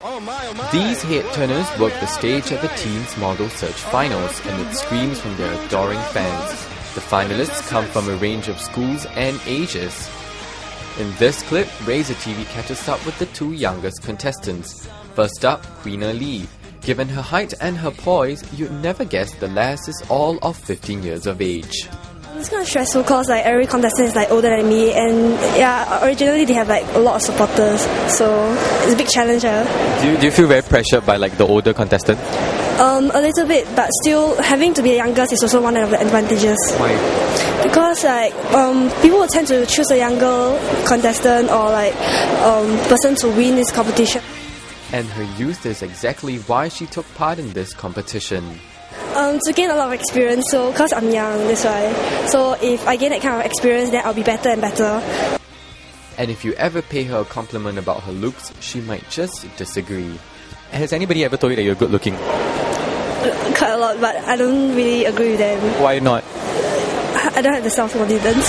These head-turners work the stage at the Teens Model Search Finals amid screams from their adoring fans. The finalists come from a range of schools and ages. In this clip, RazorTV catches up with the two youngest contestants. First up, Queena Lee. Given her height and her poise, you'd never guess the lass is all of 15 years of age. It's kind of stressful because every contestant is older than me, and originally they have a lot of supporters, so it's a big challenge. Do you feel very pressured by the older contestants? A little bit, but still having to be the youngest is also one of the advantages. Why? Because people will tend to choose a younger contestant or person to win this competition. And her youth is exactly why she took part in this competition. To gain a lot of experience, so because I'm young, that's why. So if I gain that kind of experience, then I'll be better and better. And if you ever pay her a compliment about her looks, she might just disagree. Has anybody ever told you that you're good looking? Quite a lot, but I don't really agree with them. Why not? I don't have the self-confidence.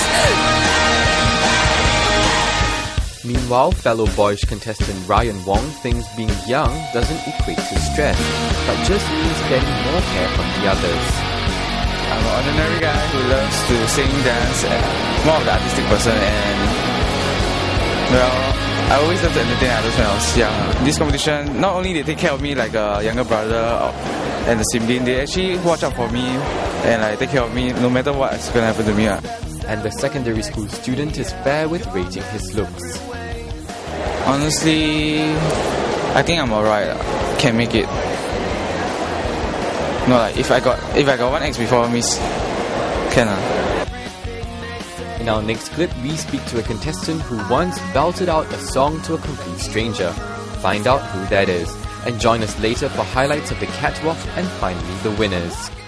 Meanwhile, fellow boyish contestant Ryan Wong thinks being young doesn't equate to stress, but just means getting more care from the others. I'm an ordinary guy who loves to sing, dance, and more of the artistic person, and I always love to entertain others when I was young. This competition, not only they take care of me like a younger brother and a sibling, they actually watch out for me and take care of me no matter what's going to happen to me. And the secondary school student is fair with rating his looks. Honestly, I think I'm alright. Can make it. No, if I got 1X before me, can. In our next clip, we speak to a contestant who once belted out a song to a complete stranger. Find out who that is, and join us later for highlights of the catwalk and finally the winners.